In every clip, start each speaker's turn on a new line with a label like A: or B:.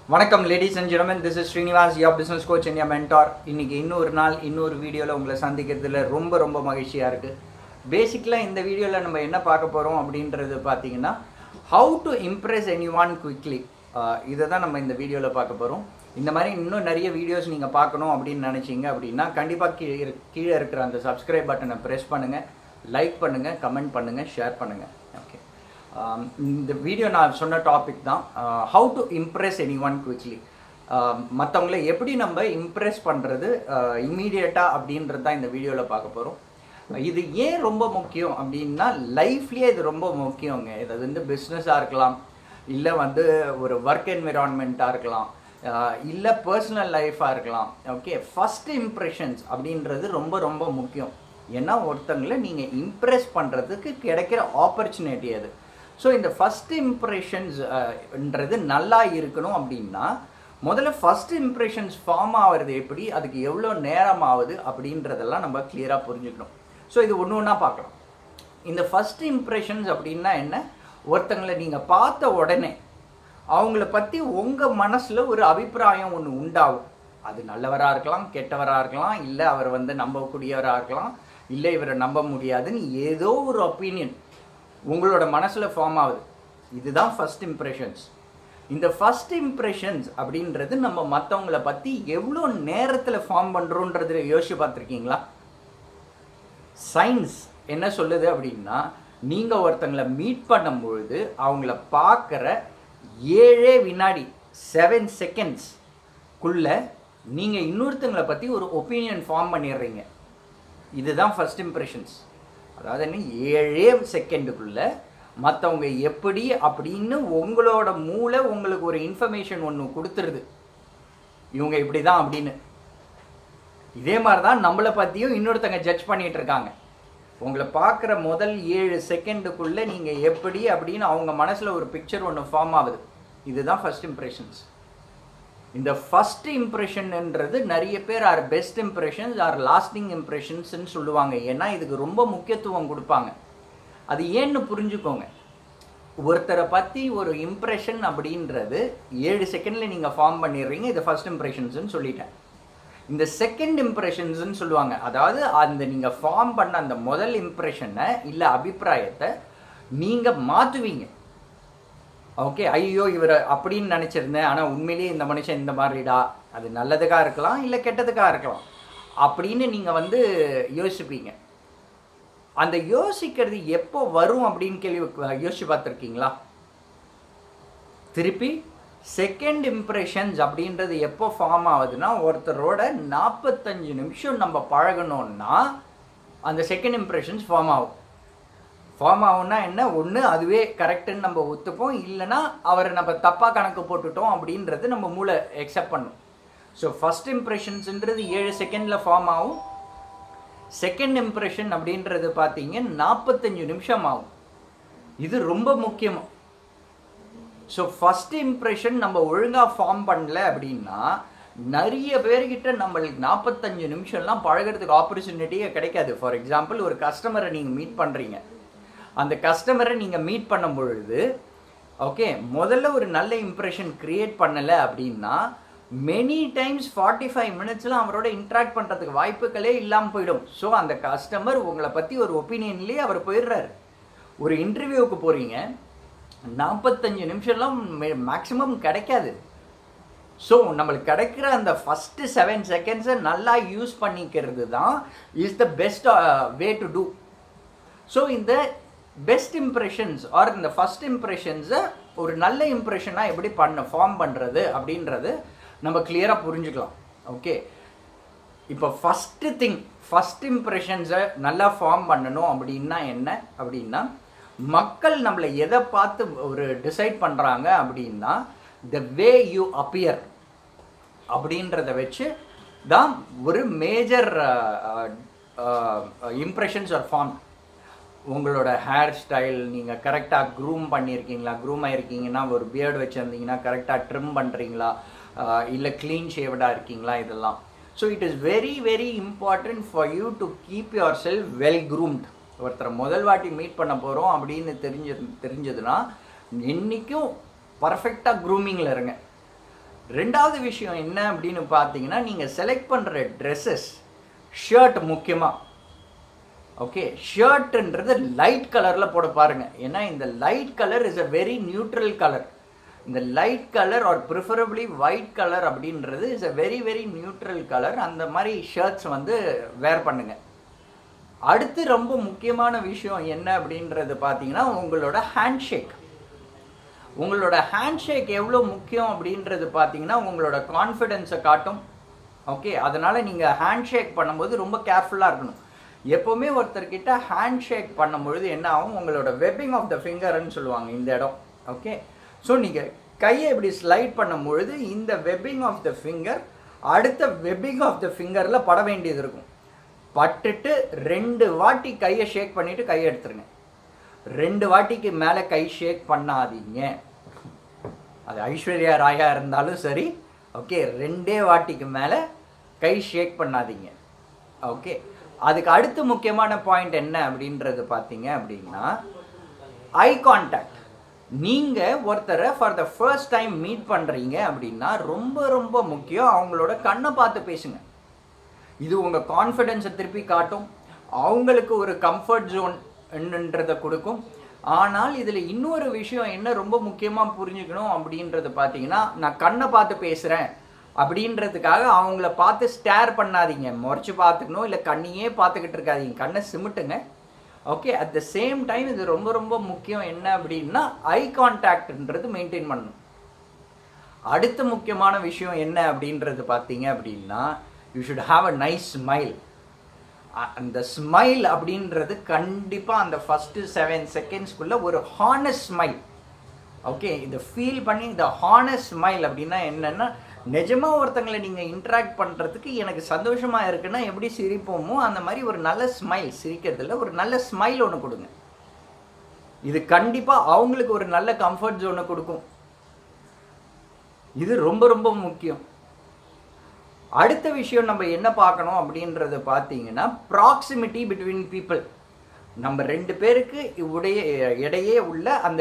A: வணக்கம் ladies and gentlemen, this is Srinivas, your business coach and your mentor. இன்னைக்கு இன்னொரு நாள் இன்னொரு வீடியோல உங்களை சந்திக்கிறதுல ரொம்ப மகிழ்ச்சியா இருக்கு. பேசிக்கலா இந்த வீடியோல நம்ம என்ன பார்க்க போறோம் அப்படின்றது பாத்தீங்கன்னா how to impress anyone quickly. இத தான் நம்ம இந்த வீடியோல பார்க்க போறோம். இந்த மாதிரி இன்னும் நிறைய வீடியோஸ் நீங்க பார்க்கணும் அப்படினு நினைச்சீங்க அப்படினா கண்டிப்பா கீழ இருக்கிற அந்த subscribe பட்டனை பிரஸ் பண்ணுங்க, லைக் பண்ணுங்க, கமெண்ட் பண்ணுங்க, ஷேர் பண்ணுங்க. ஓகே. இந்த வீடியோ நான் சொன்ன டாபிக் தான் how to impress anyone quickly. மற்றவங்களை எப்படி நம்ம இம்ப்ரெஸ் பண்ணுறது இம்மீடியட்டாக அப்படின்றது தான் இந்த வீடியோவில் பார்க்க போகிறோம். இது ஏன் ரொம்ப முக்கியம் அப்படின்னா லைஃப்லேயே இது ரொம்ப முக்கியங்க. இது வந்து பிஸ்னஸாக இருக்கலாம், இல்லை வந்து ஒரு ஒர்க் என்விரான்மெண்ட்டாக இருக்கலாம், இல்லை பர்சனல் லைஃபாக இருக்கலாம். ஓகே, ஃபஸ்ட் இம்ப்ரெஷன்ஸ் அப்படின்றது ரொம்ப முக்கியம். ஏன்னா ஒருத்தங்களை நீங்கள் இம்ப்ரெஸ் பண்ணுறதுக்கு கிடைக்கிற ஆப்பர்ச்சுனிட்டி அது. ஸோ இந்த ஃபஸ்ட் இம்ப்ரெஷன்ஸ்ன்றது நல்லா இருக்கணும் அப்படின்னா முதல்ல ஃபஸ்ட் இம்ப்ரெஷன்ஸ் ஃபார்ம் ஆகிறது எப்படி, அதுக்கு எவ்வளோ நேரம் ஆகுது அப்படின்றதெல்லாம் நம்ம கிளியராக புரிஞ்சுக்கணும். ஸோ இது ஒன்று ஒன்றா பார்க்கலாம். இந்த ஃபஸ்ட் இம்ப்ரெஷன்ஸ் அப்படின்னா என்ன, ஒருத்தங்களை நீங்கள் பார்த்த உடனே அவங்கள பற்றி உங்கள் மனசில் ஒரு அபிப்பிராயம் ஒன்று உண்டாகும். அது நல்லவராக இருக்கலாம், கெட்டவராக இருக்கலாம், இல்லை அவர் வந்து நம்பக்கூடியவராக இருக்கலாம், இல்லை இவரை நம்ப முடியாதுன்னு ஏதோ ஒரு ஒப்பீனியன் உங்களோட மனசில் ஃபார்ம் ஆகுது. இதுதான் ஃபஸ்ட் இம்ப்ரெஷன்ஸ். இந்த ஃபஸ்ட் இம்ப்ரெஷன்ஸ் அப்படின்றது நம்ம மற்றவங்கள பற்றி எவ்வளோ நேரத்தில் ஃபார்ம் பண்ணுறோன்றது யோசிச்சு பார்த்துருக்கீங்களா? சயின்ஸ் என்ன சொல்லுது அப்படின்னா, நீங்கள் ஒருத்தங்களை மீட் பண்ணும்பொழுது அவங்கள பார்க்குற 7 வினாடி 7 செகண்ட்ஸ்க்குள்ளே நீங்கள் இன்னொருத்தங்களை பற்றி ஒரு ஒப்பீனியன் ஃபார்ம் பண்ணிடுறீங்க. இதுதான் ஃபஸ்ட் இம்ப்ரெஷன்ஸ். அதாவது என்ன, 7 செகண்டுக்குள்ளே மற்றவங்க எப்படி அப்படின்னு உங்களோட மூளை உங்களுக்கு ஒரு இன்ஃபர்மேஷன் ஒன்று கொடுத்துருது, இவங்க இப்படி தான் அப்படின்னு. இதே மாதிரி தான் நம்மளை பற்றியும் இன்னொருத்தங்க ஜட்ஜ் பண்ணிகிட்டு இருக்காங்க. உங்களை பார்க்குற முதல் 7 செகண்டுக்குள்ளே நீங்கள் எப்படி அப்படின்னு அவங்க மனசில் ஒரு பிக்சர் ஒன்று ஃபார்ம் ஆகுது. இதுதான் ஃபஸ்ட் இம்ப்ரெஷன்ஸ். இந்த ஃபஸ்ட் இம்ப்ரெஷன்ன்றது நிறைய பேர் are best impressions are lasting இம்ப்ரெஷன்ஸ்ன்னு சொல்லுவாங்க. ஏன்னா இதுக்கு ரொம்ப முக்கியத்துவம் கொடுப்பாங்க. அது ஏன்னு புரிஞ்சுக்கோங்க. ஒருத்தரை பற்றி ஒரு இம்ப்ரெஷன் அப்படின்றது 7 செகண்டில் நீங்கள் ஃபார்ம் பண்ணிடுறீங்க. இது ஃபஸ்ட் இம்ப்ரெஷன்ஸ்ன்னு சொல்லிட்டேன். இந்த செகண்ட் இம்ப்ரெஷன்ஸ்ன்னு சொல்லுவாங்க. அதாவது அந்த நீங்கள் ஃபார்ம் பண்ண அந்த முதல் இம்ப்ரெஷனை இல்லை அபிப்பிராயத்தை நீங்கள் மாற்றுவீங்க. ஓகே, ஐயோ இவரை அப்படின்னு நினச்சிருந்தேன், ஆனால் உண்மையிலேயே இந்த மனுஷன் இந்த மாதிரிடா, அது நல்லதுக்காக இருக்கலாம் இல்லை கெட்டதுக்காக இருக்கலாம் அப்படின்னு நீங்கள் வந்து யோசிப்பீங்க. அந்த யோசிக்கிறது எப்போ வரும் அப்படின்னு யோசிச்சு பார்த்துருக்கீங்களா? திருப்பி செகண்ட் இம்ப்ரெஷன்ஸ் அப்படின்றது எப்போ ஃபார்ம் ஆகுதுன்னா, ஒருத்தரோட 45 நிமிஷம் நம்ம பழகணுன்னா அந்த செகண்ட் இம்ப்ரெஷன்ஸ் ஃபார்ம் ஆகும். ஃபார்ம் ஆகும்னா என்ன, ஒன்று அதுவே கரெக்டுன்னு நம்ம ஒத்துப்போம், இல்லைனா அவரை நம்ம தப்பாக கணக்கு போட்டுட்டோம் அப்படின்றது நம்ம மூளை எக்ஸப்ட் பண்ணும். ஸோ ஃபஸ்ட் இம்ப்ரெஷன்ஸ்ன்றது 7 செகண்டில் ஃபார்ம் ஆகும். செகண்ட் இம்ப்ரெஷன் அப்படின்றது பார்த்தீங்க 45 நிமிஷம் ஆகும். இது ரொம்ப முக்கியமாக. ஸோ ஃபஸ்ட் இம்ப்ரெஷன் நம்ம ஒழுங்காக ஃபார்ம் பண்ணல அப்படின்னா நிறைய பேர்கிட்ட நம்மளுக்கு 45 நிமிஷம்லாம் பழகிறதுக்கு ஆப்பர்ச்சுனிட்டியே கிடைக்காது. ஃபார் எக்ஸாம்பிள், ஒரு கஸ்டமரை நீங்கள் மீட் பண்ணுறீங்க. அந்த கஸ்டமரை நீங்கள் மீட் பண்ணும் பொழுது ஓகே, முதல்ல ஒரு நல்ல இம்ப்ரெஷன் க்ரியேட் பண்ணலை அப்படின்னா மெனி டைம்ஸ் 45 மினிட்ஸ்லாம் அவரோட இன்ட்ராக்ட் பண்ணுறதுக்கு வாய்ப்புகளே இல்லாமல் போயிடும். ஸோ அந்த கஸ்டமர் உங்களை பற்றி ஒரு ஒப்பீனியன்லேயே அவர் போயிடுறாரு. ஒரு இன்டர்வியூவுக்கு போகிறீங்க, 45 நிமிஷம்லாம் மேக்ஸிமம் கிடைக்காது. ஸோ நம்மளுக்கு கிடைக்கிற அந்த ஃபஸ்ட்டு 7 செகண்ட்ஸை நல்லா யூஸ் பண்ணிக்கிறது தான் is the best way to do. So இந்த பெஸ்ட் இம்ப்ரெஷன்ஸ் ஆர் இந்த ஃபஸ்ட் இம்ப்ரெஷன்ஸை ஒரு நல்ல இம்ப்ரெஷனாக எப்படி ஃபார்ம் பண்ணுறது அப்படின்றது நம்ம கிளியராக புரிஞ்சுக்கலாம். ஓகே, இப்போ ஃபஸ்ட் இம்ப்ரெஷன்ஸை நல்லா ஃபார்ம் பண்ணணும் அப்படின்னா என்ன அப்படின்னா, மக்கள் நம்மளை எதை பார்த்து ஒரு டிசைட் பண்ணுறாங்க அப்படின்னா த வே யூ அப்பியர் அப்படின்றத வச்சு தான் ஒரு மேஜர் இம்ப்ரெஷன்ஸ் ஆர் ஃபார்ம். உங்களோட ஹேர் ஸ்டைல், நீங்கள் கரெக்டாக க்ரூம் பண்ணியிருக்கீங்களா, க்ரூம் ஆகிருக்கீங்கன்னா, ஒரு பியர்டு வச்சுருந்தீங்கன்னா கரெக்டாக ட்ரிம் பண்ணுறீங்களா, இல்லை க்ளீன் ஷேவ்டாக இருக்கீங்களா, இதெல்லாம். So it is very important for you to keep your self well groomed. ஒருத்தரை முதல் வாட்டி மீட் பண்ண போகிறோம் அப்படின்னு தெரிஞ்சதுன்னா என்றைக்கும் பர்ஃபெக்டாக க்ரூமிங்கில் இருங்க. ரெண்டாவது விஷயம் என்ன அப்படின்னு பார்த்தீங்கன்னா, நீங்கள் செலக்ட் பண்ணுற ட்ரெஸ்ஸஸ், ஷர்ட் முக்கியமாக. ஓகே, ஷர்ட்ன்றது லைட் கலரில் போட பாருங்கள். ஏன்னா இந்த light colour is a very neutral colour. இந்த light colour or preferably white colour அப்படின்றது is a very very neutral colour. அந்த மாதிரி ஷர்ட்ஸ் வந்து வேர் பண்ணுங்கள். அடுத்து ரொம்ப முக்கியமான விஷயம் என்ன அப்படின்றது பார்த்தீங்கன்னா, உங்களோட ஹேண்ட்ஷேக். உங்களோட ஹேண்ட்ஷேக் எவ்வளோ முக்கியம் அப்படின்றது பார்த்தீங்கன்னா உங்களோட கான்ஃபிடென்ஸை காட்டும். ஓகே, அதனால் நீங்கள் ஹேண்ட்ஷேக் பண்ணும்போது ரொம்ப கேர்ஃபுல்லாக இருக்கணும். எப்போவுமே ஒருத்தர்கிட்ட ஹேண்ட்ஷேக் பண்ணும்பொழுது என்ன ஆகும், உங்களோட வெப்பிங் ஆஃப் த ஃபிங்கர்ன்னு சொல்லுவாங்க இந்த இடம். ஓகே, ஸோ நீங்கள் கையை இப்படி ஸ்லைட் பண்ணும்பொழுது இந்த வெப்பிங் ஆஃப் த ஃபிங்கர் அடுத்த வெப்பிங் ஆஃப் த ஃபிங்கரில் பட வேண்டியது இருக்கும். பட்டுட்டு 2 வாட்டி கையை ஷேக் பண்ணிவிட்டு கையை எடுத்துருங்க. 2 வாட்டிக்கு மேலே கை ஷேக் பண்ணாதீங்க. அது ஐஸ்வர்யா ராயா இருந்தாலும் சரி. ஓகே, 2 வாட்டிக்கு மேலே கை ஷேக் பண்ணாதீங்க. ஓகே, அதுக்கு அடுத்து முக்கியமான பாயிண்ட் என்ன அப்படின்றது பார்த்தீங்க அப்படின்னா, ஐ கான்டாக்ட். நீங்கள் ஒருத்தரை for the first time meet பண்ணுறீங்க அப்படின்னா ரொம்ப ரொம்ப முக்கியம். அவங்களோட கண்ணை பார்த்து பேசுங்க. இது உங்கள் கான்ஃபிடென்ஸை திருப்பி காட்டும், அவங்களுக்கு ஒரு கம்ஃபர்ட் ஜோன்ன்றதை கொடுக்கும். ஆனால் இதில் இன்னொரு விஷயம் என்ன ரொம்ப முக்கியமாக புரிஞ்சுக்கணும் அப்படின்றது பார்த்தீங்கன்னா, நான் கண்ணை பார்த்து பேசுகிறேன் அப்படின்றதுக்காக அவங்கள பார்த்து ஸ்டேர் பண்ணாதீங்க. முறைச்சி பார்த்துக்கணும், இல்லை கண்ணையே பார்த்துக்கிட்டு இருக்காதீங்க. கண்ணை சிமிட்டுங்க. Okay, at the same time இது ரொம்ப ரொம்ப முக்கியம் என்ன அப்படின்னா, ஐ கான்டாக்ட்ன்றது மெயின்டைன் பண்ணணும். அடுத்த முக்கியமான விஷயம் என்ன அப்படின்றது பார்த்தீங்க அப்படின்னா, you should have a nice smile. அந்த ஸ்மைல் அப்படின்றது கண்டிப்பாக அந்த ஃபஸ்ட்டு 7 செகண்ட்ஸ்க்குள்ளே ஒரு ஹானஸ்ட் ஸ்மைல். ஓகே, இதை ஃபீல் பண்ணி இந்த ஹானஸ்ட் ஸ்மைல் அப்படின்னா என்னென்னா, நிஜமாக ஒருத்தங்களை நீங்கள் இன்ட்ராக்ட் பண்ணுறதுக்கு எனக்கு சந்தோஷமாக இருக்குன்னா எப்படி சிரிப்போமோ அந்த மாதிரி ஒரு நல்ல ஸ்மைல், சிரிக்கிறதுல ஒரு நல்ல ஸ்மைல் ஒன்று கொடுங்க. இது கண்டிப்பாக அவங்களுக்கு ஒரு நல்ல கம்ஃபர்ட் ஜோனை கொடுக்கும். இது ரொம்ப ரொம்ப முக்கியம். அடுத்த விஷயம் நம்ம என்ன பார்க்கணும் அப்படின்றது பார்த்தீங்கன்னா, ப்ராக்சிமிட்டி பிட்வீன் பீப்புள். நம்ம 2 பேருக்கு இடையே உள்ள அந்த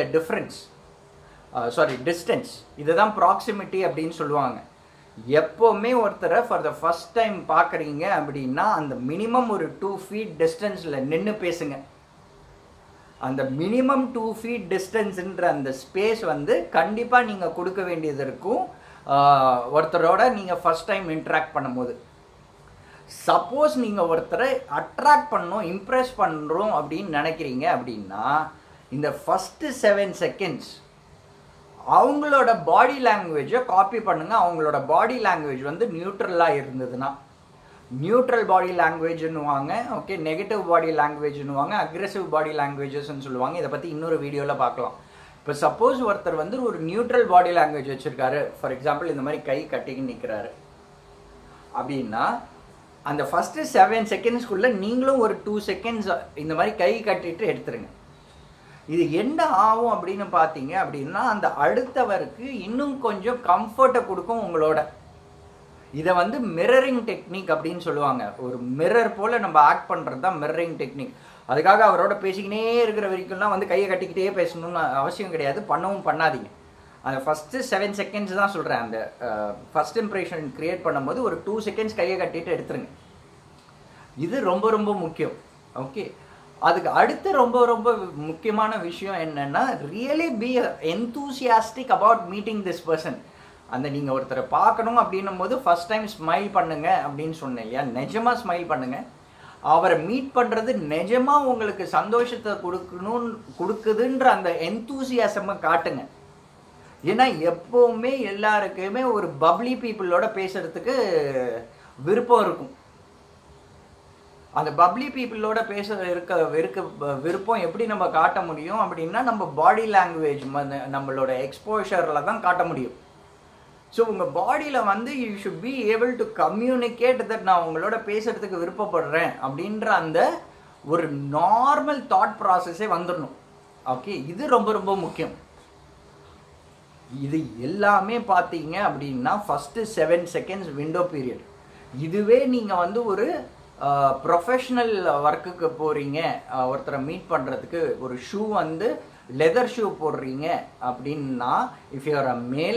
A: டிஸ்டன்ஸ், இதுதான் ப்ராக்சிமிட்டி அப்படின்னு சொல்லுவாங்க. எப்போவுமே ஒருத்தரை ஃபார் த ஃபர்ஸ்ட் டைம் பார்க்குறீங்க அப்படின்னா அந்த மினிமம் ஒரு 2 feet டிஸ்டன்ஸில் நின்று பேசுங்க. அந்த மினிமம் 2 feet டிஸ்டன்ஸுன்ற அந்த ஸ்பேஸ் வந்து கண்டிப்பாக நீங்கள் கொடுக்க வேண்டியது இருக்கும் ஒருத்தரோட நீங்கள் ஃபர்ஸ்ட் டைம் இன்ட்ராக்ட் பண்ணும்போது. சப்போஸ் நீங்கள் ஒருத்தரை அட்ராக்ட் பண்ணணும், இம்ப்ரெஸ் பண்ணுறோம் அப்படின்னு நினைக்கிறீங்க அப்படின்னா, இந்த ஃபஸ்ட்டு 7 செகண்ட்ஸ் அவங்களோட பாடி லாங்குவேஜை காப்பி பண்ணுங்கள். அவங்களோட பாடி லாங்குவேஜ் வந்து நியூட்ரலாக இருந்ததுன்னா, நியூட்ரல் பாடி லாங்குவேஜ்னுவாங்க. ஓகே, நெகட்டிவ் பாடி லாங்குவேஜ்னுவாங்க, அக்ரெசிவ் பாடி லாங்குவேஜஸ்ன்னு சொல்லுவாங்க. இதை பற்றி இன்னொரு வீடியோவில் பார்க்கலாம். இப்போ சப்போஸ் ஒருத்தர் வந்து ஒரு நியூட்ரல் பாடி லாங்குவேஜ் வச்சுருக்காரு, ஃபார் எக்ஸாம்பிள் இந்த மாதிரி கை கட்டிக்கின்னு நிற்கிறாரு அப்படின்னா, அந்த ஃபஸ்ட்டு 7 செகண்ட்ஸ்க்குள்ளே நீங்களும் ஒரு 2 செகண்ட்ஸ் இந்த மாதிரி கை கட்டிட்டு எடுத்துருங்க. இது என்ன ஆகும் அப்படின்னு பார்த்தீங்க அப்படின்னா, அந்த அடுத்தவருக்கு இன்னும் கொஞ்சம் கம்ஃபர்ட்டை கொடுக்கும் உங்களோட. இதை வந்து மிரரிங் டெக்னிக் அப்படின்னு சொல்லுவாங்க. ஒரு மிரர் போல் நம்ம ஆக்ட் பண்ணுறது தான் மிரரிங் டெக்னிக். அதுக்காக அவரோட பேசிக்கினே இருக்கிற வரைக்கும்லாம் வந்து கையை கட்டிக்கிட்டே பேசணும்னு அவசியம் கிடையாது, பண்ணவும் பண்ணாதீங்க. அந்த ஃபஸ்ட்டு 7 செகண்ட்ஸ் தான் சொல்கிறேன். அந்த ஃபஸ்ட் இம்ப்ரெஷன் க்ரியேட் பண்ணும்போது ஒரு 2 செகண்ட்ஸ் கையை கட்டிட்டு எடுத்துருங்க. இது ரொம்ப ரொம்ப முக்கியம். ஓகே, அதுக்கு அடுத்து ரொம்ப ரொம்ப முக்கியமான விஷயம் என்னென்னா, really be enthusiastic about meeting this person. அந்த நீங்கள் ஒருத்தரை பார்க்கணும் அப்படின்னும் போது ஃபஸ்ட் டைம் ஸ்மைல் பண்ணுங்க அப்படின்னு சொன்னேன் இல்லையா, நிஜமாக ஸ்மைல் பண்ணுங்கள். அவரை மீட் பண்ணுறது நிஜமாக உங்களுக்கு சந்தோஷத்தை கொடுக்குதுன்ற அந்த என்தூசியாசமை காட்டுங்க. ஏன்னா எப்போவுமே எல்லாருக்குமே ஒரு பப்ளி பீப்புளோட பேசுகிறதுக்கு விருப்பம் இருக்கும். அந்த பப்ளி பீப்புளோட இருக்க விருப்பம் எப்படி நம்ம காட்ட முடியும் அப்படின்னா, நம்ம பாடி லாங்குவேஜ் நம்மளோட எக்ஸ்போஷரில் தான் காட்ட முடியும். ஸோ உங்கள் பாடியில் வந்து you should be able to communicate that நான் உங்களோட பேசுகிறதுக்கு விருப்பப்படுறேன் அப்படின்ற அந்த ஒரு நார்மல் தாட் ப்ராசஸே வந்துடணும். ஓகே, இது ரொம்ப ரொம்ப முக்கியம். இது எல்லாமே பார்த்தீங்க அப்படின்னா ஃபஸ்ட்டு 7 செகண்ட்ஸ் விண்டோ பீரியட். இதுவே நீங்கள் வந்து ஒரு ப்ரொஃபஷ்னல் ஒர்க்குக்கு போகிறீங்க, ஒருத்தரை மீட் பண்ணுறதுக்கு ஒரு ஷூ வந்து லெதர் ஷூ போடுறீங்க அப்படின்னா, இஃப் யூ ஆர் அ மேல்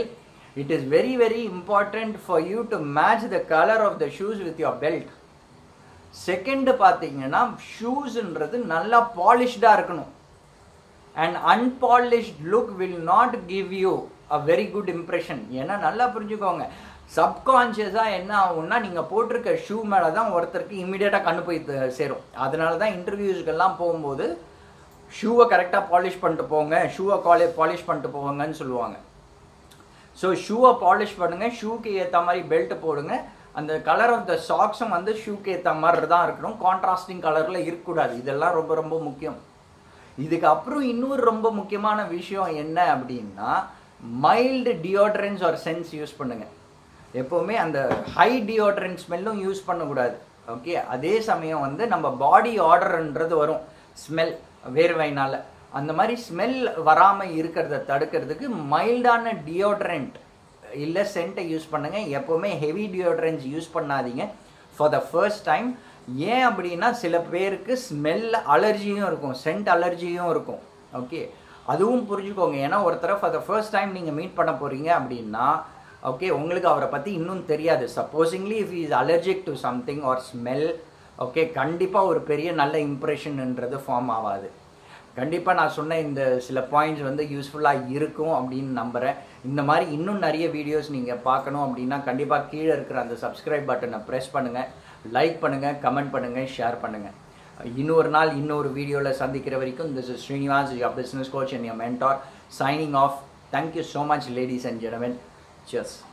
A: It is very very important for you to match the color of the shoes with your belt. Second பார்த்தீங்கன்னா ஷூஸ்ன்றது நல்லா பாலிஷ்டாக இருக்கணும். And unpolished look will not give you a very good impression. ஏன்னா நல்லா புரிஞ்சுக்கோங்க, சப்கான்ஷியஸாக என்ன ஆகும்னா நீங்கள் போட்டிருக்க ஷூ மேலே தான் ஒருத்தருக்கு இம்மிடியேட்டாக கண்ணு போய் சேரும். அதனால தான் இன்டர்வியூஸ்க்கெல்லாம் போகும்போது ஷூவை கரெக்டாக பாலிஷ் பண்ணிட்டு போங்க, ஷூவை பாலிஷ் பண்ணிட்டு போவாங்கன்னு சொல்லுவாங்க. ஸோ ஷூவை பாலிஷ் பண்ணுங்கள், ஷூக்கு ஏற்ற மாதிரி பெல்ட் போடுங்க. அந்த கலர் ஆஃப் த சாக்ஸும் வந்து ஷூக்கு ஏற்ற மாதிரி தான் இருக்கணும், கான்ட்ராஸ்டிங் கலரில் இருக்கக்கூடாது. இதெல்லாம் ரொம்ப ரொம்ப முக்கியம். இதுக்கப்புறம் இன்னொரு ரொம்ப முக்கியமான விஷயம் என்ன அப்படின்னா, mild deodorants or scents use பண்ணுங்கள். எப்போவுமே அந்த ஹை டியோட்ரன்ட் ஸ்மெல்லும் யூஸ் பண்ணக்கூடாது. ஓகே, அதே சமயம் வந்து நம்ம பாடி ஆர்டர்ன்றது வரும் ஸ்மெல் வேர்வைனால். அந்த மாதிரி ஸ்மெல் வராமல் இருக்கிறத தடுக்கிறதுக்கு மைல்டான டியோட்ரண்ட் இல்லை சென்ட்டை யூஸ் பண்ணுங்கள். எப்போவுமே ஹெவி டியோட்ரன்ஸ் யூஸ் பண்ணாதீங்க ஃபார் த ஃபர்ஸ்ட் டைம். ஏன் அப்படின்னா சில பேருக்கு ஸ்மெல் அலர்ஜியும் இருக்கும், சென்ட் அலர்ஜியும் இருக்கும். ஓகே, அதுவும் புரிஞ்சுக்கோங்க. ஏன்னா ஒருத்தரை ஃபார் த ஃபர்ஸ்ட் டைம் நீங்கள் மீட் பண்ண போகிறீங்க அப்படின்னா, ஓகே, உங்களுக்கு அவரை பற்றி இன்னும் தெரியாது. Supposingly if is allergic to something or smell, okay, கண்டிப்பாக ஒரு பெரிய நல்ல இம்ப்ரெஷன்ன்றது ஃபார்ம் ஆகாது. கண்டிப்பாக நான் சொன்ன இந்த சில பாயிண்ட்ஸ் வந்து யூஸ்ஃபுல்லாக இருக்கும் அப்படின்னு நம்புகிறேன். இந்த மாதிரி இன்னும் நிறைய வீடியோஸ் நீங்கள் பார்க்கணும் அப்படின்னா கண்டிப்பாக கீழே இருக்கிற அந்த சப்ஸ்கிரைப் பட்டனை ப்ரெஸ் பண்ணுங்கள், லைக் பண்ணுங்கள், கமெண்ட் பண்ணுங்கள், ஷேர் பண்ணுங்கள். இன்னொரு நாள் இன்னொரு வீடியோவில் சந்திக்கிற வரைக்கும், this is Srinivas, your business coach and your mentor, signing off. Thank you so much, ladies and gentlemen. Cheers.